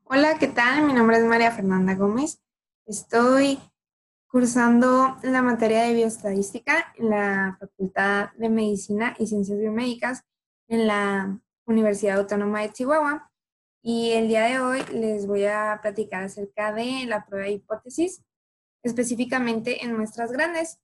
Hola, ¿qué tal? Mi nombre es María Fernanda Gómez. Estoy cursando la materia de bioestadística en la Facultad de Medicina y Ciencias Biomédicas en la Universidad Autónoma de Chihuahua. Y el día de hoy les voy a platicar acerca de la prueba de hipótesis, específicamente en muestras grandes.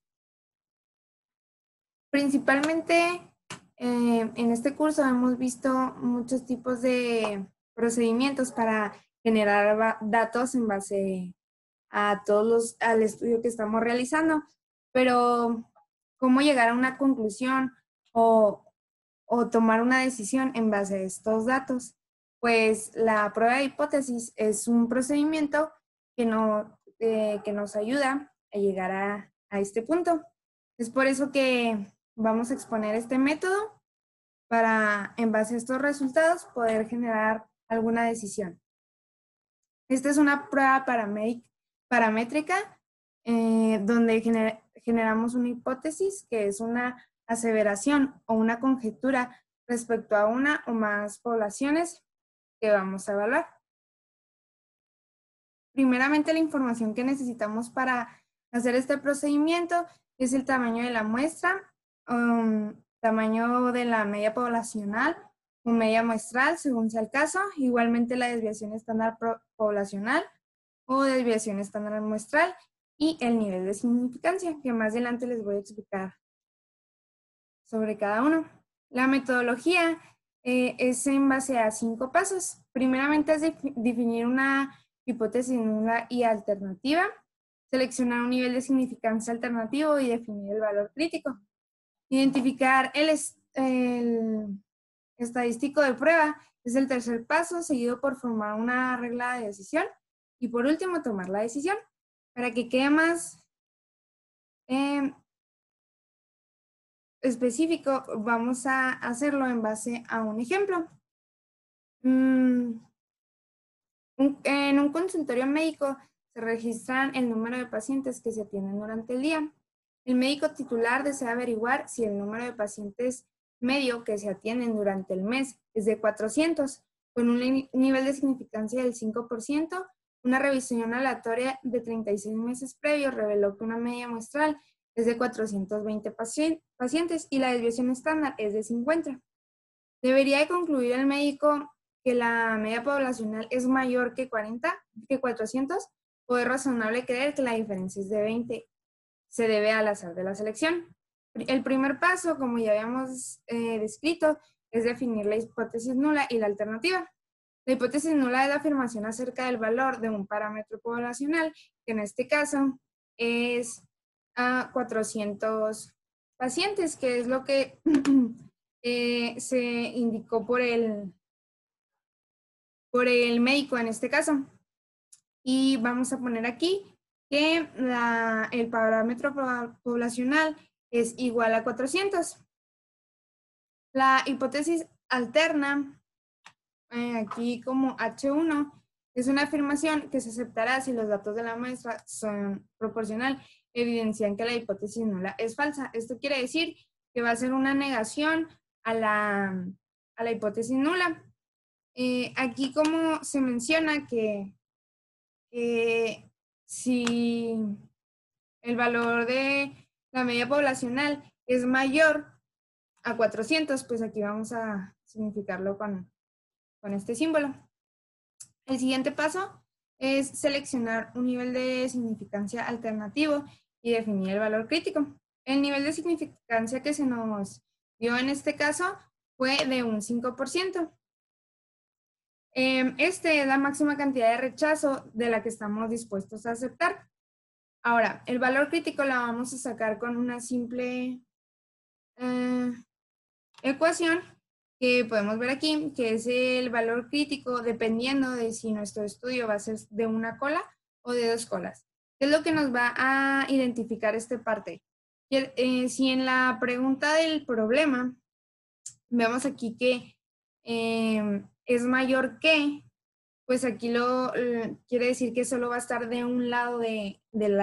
Principalmente en este curso hemos visto muchos tipos de procedimientos para generar datos en base al estudio que estamos realizando, pero cómo llegar a una conclusión o, o tomar una decisión en base a estos datos. Pues la prueba de hipótesis es un procedimiento que nos ayuda a llegar a este punto. Es por eso que vamos a exponer este método para, en base a estos resultados, poder generar alguna decisión. Esta es una prueba paramétrica donde generamos una hipótesis que es una aseveración o una conjetura respecto a una o más poblaciones que vamos a evaluar. Primeramente, la información que necesitamos para hacer este procedimiento es el tamaño de la muestra, tamaño de la media poblacional o media muestral, según sea el caso. Igualmente la desviación estándar poblacional o desviación estándar muestral y el nivel de significancia, que más adelante les voy a explicar sobre cada uno. La metodología es en base a 5 pasos. Primeramente es definir una hipótesis nula y alternativa, seleccionar un nivel de significancia alternativo y definir el valor crítico. Identificar el estadístico de prueba es el tercer paso, seguido por formar una regla de decisión y por último tomar la decisión. Para que quede más específico, vamos a hacerlo en base a un ejemplo. En un consultorio médico se registran el número de pacientes que se atienden durante el día. El médico titular desea averiguar si el número de pacientes medio que se atienden durante el mes es de 400, con un nivel de significancia del 5%. Una revisión aleatoria de 36 meses previos reveló que una media muestral es de 420 pacientes y la desviación estándar es de 50. Debería de concluir el médico que la media poblacional es mayor que 400, o es razonable creer que la diferencia es de 20. Se debe al azar de la selección. El primer paso, como ya habíamos descrito, es definir la hipótesis nula y la alternativa. La hipótesis nula es la afirmación acerca del valor de un parámetro poblacional, que en este caso es a 400 pacientes, que es lo que se indicó por el médico en este caso. Y vamos a poner aquí que el parámetro poblacional es igual a 400. La hipótesis alterna, aquí como H1, es una afirmación que se aceptará si los datos de la muestra son proporcional, evidencian que la hipótesis nula es falsa. Esto quiere decir que va a ser una negación a la hipótesis nula. Aquí como se menciona que si el valor de la media poblacional es mayor a 400, pues aquí vamos a significarlo con este símbolo. El siguiente paso es seleccionar un nivel de significancia alternativo y definir el valor crítico. El nivel de significancia que se nos dio en este caso fue de un 5%. Este es la máxima cantidad de rechazo de la que estamos dispuestos a aceptar. Ahora, el valor crítico la vamos a sacar con una simple ecuación que podemos ver aquí, que es el valor crítico dependiendo de si nuestro estudio va a ser de una cola o de 2 colas. ¿Qué es lo que nos va a identificar esta parte? Si en la pregunta del problema vemos aquí que es mayor que, pues aquí quiere decir que solo va a estar de un lado de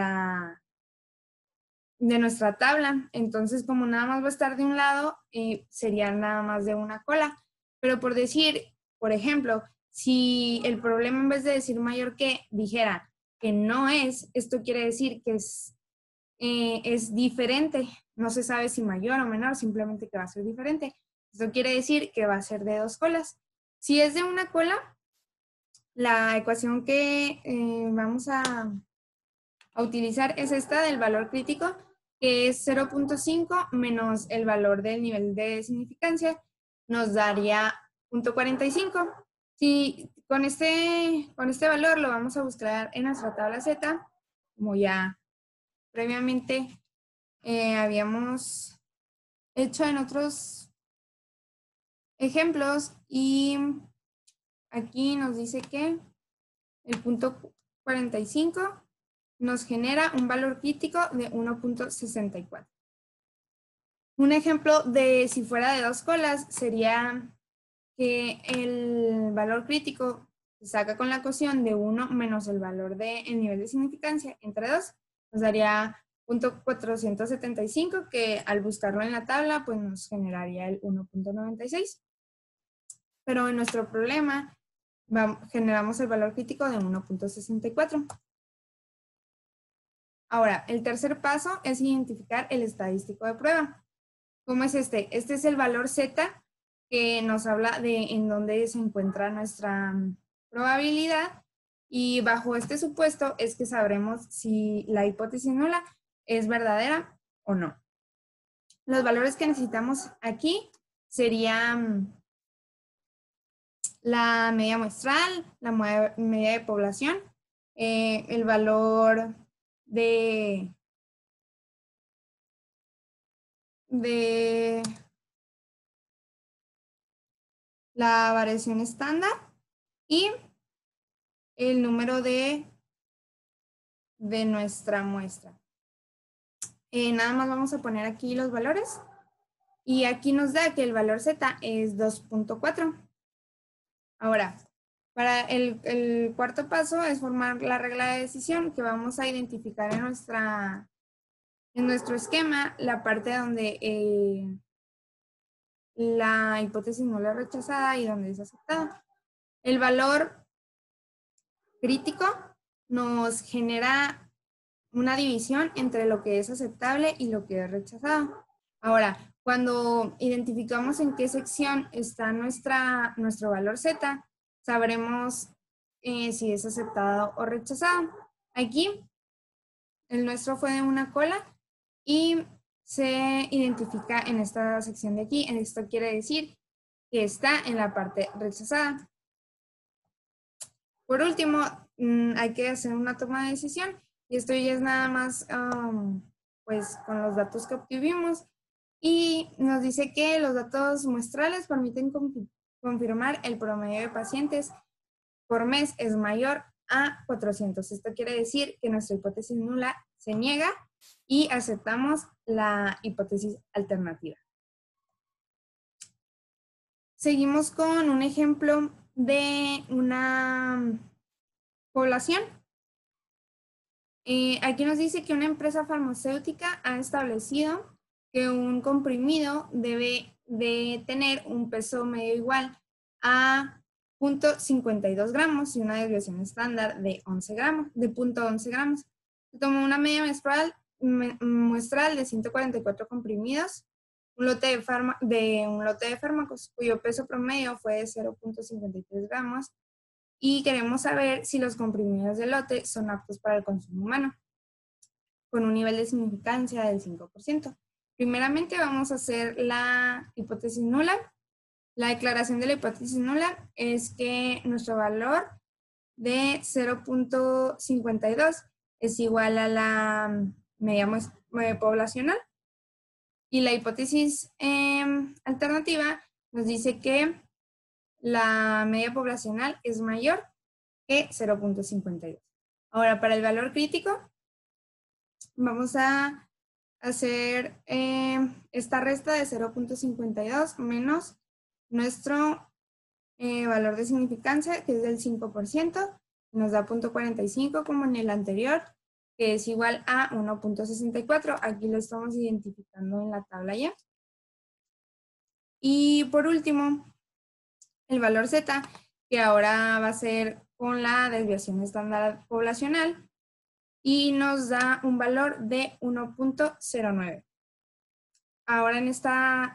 nuestra tabla. Entonces, como nada más va a estar de un lado, sería nada más de una cola. Pero por decir, por ejemplo, Si el problema en vez de decir mayor que, dijera que no es, esto quiere decir que es diferente. No se sabe si mayor o menor, simplemente que va a ser diferente. Esto quiere decir que va a ser de 2 colas. Si es de una cola, la ecuación que vamos a utilizar es esta del valor crítico, que es 0.5 menos el valor del nivel de significancia, nos daría 0.45. Si con este valor lo vamos a buscar en nuestra tabla Z, como ya previamente habíamos hecho en otros ejemplos, y aquí nos dice que el punto 45 nos genera un valor crítico de 1.64. Un ejemplo de si fuera de 2 colas sería que el valor crítico se saca con la cociente de 1 menos el valor del nivel de significancia entre 2, nos daría 0.475, que al buscarlo en la tabla pues nos generaría el 1.96. Pero en nuestro problema generamos el valor crítico de 1.64. Ahora, el tercer paso es identificar el estadístico de prueba. ¿Cómo es este? Este es el valor Z, que nos habla de en dónde se encuentra nuestra probabilidad, y bajo este supuesto es que sabremos si la hipótesis nula es verdadera o no. Los valores que necesitamos aquí serían la media muestral, la media de población, el valor de la variación estándar y el número de nuestra muestra. Nada más vamos a poner aquí los valores y aquí nos da que el valor Z es 2.4. Ahora, para el cuarto paso es formar la regla de decisión, que vamos a identificar en nuestro esquema la parte donde la hipótesis nula es rechazada y donde es aceptada. El valor crítico nos genera una división entre lo que es aceptable y lo que es rechazado. Ahora, cuando identificamos en qué sección está nuestro valor Z, sabremos si es aceptado o rechazado. Aquí, el nuestro fue de una cola y se identifica en esta sección de aquí. Esto quiere decir que está en la parte rechazada. Por último, hay que hacer una toma de decisión, y esto ya es nada más pues con los datos que obtuvimos, y nos dice que los datos muestrales permiten confirmar el promedio de pacientes por mes es mayor a 400. Esto quiere decir que nuestra hipótesis nula se niega y aceptamos la hipótesis alternativa. Seguimos con un ejemplo de una población. Aquí nos dice que una empresa farmacéutica ha establecido que un comprimido debe de tener un peso medio igual a 0.52 gramos y una desviación estándar de 0.11 gramos. Se tomó una media muestral de 144 comprimidos, un lote de fármacos cuyo peso promedio fue de 0.53 gramos, y queremos saber si los comprimidos del lote son aptos para el consumo humano, con un nivel de significancia del 5%. Primeramente vamos a hacer la hipótesis nula. La declaración de la hipótesis nula es que nuestro valor de 0.52 es igual a la media poblacional. Y la hipótesis alternativa nos dice que la media poblacional es mayor que 0.52. Ahora, para el valor crítico, vamos a hacer esta resta de 0.52 menos nuestro valor de significancia, que es del 5%, nos da 0.45 como en el anterior, que es igual a 1.64. Aquí lo estamos identificando en la tabla ya. Y por último, el valor Z, que ahora va a ser con la desviación estándar poblacional y nos da un valor de 1.09. Ahora en esta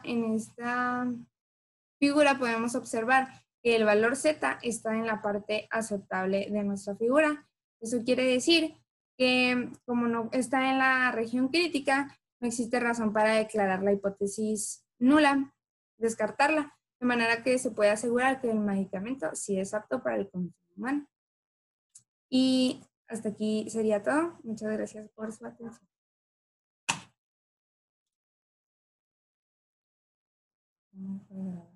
figura podemos observar que el valor Z está en la parte aceptable de nuestra figura. Eso quiere decir que como no está en la región crítica, no existe razón para declarar la hipótesis nula, descartarla, de manera que se puede asegurar que el medicamento sí es apto para el consumo humano. Y hasta aquí sería todo. Muchas gracias por su atención.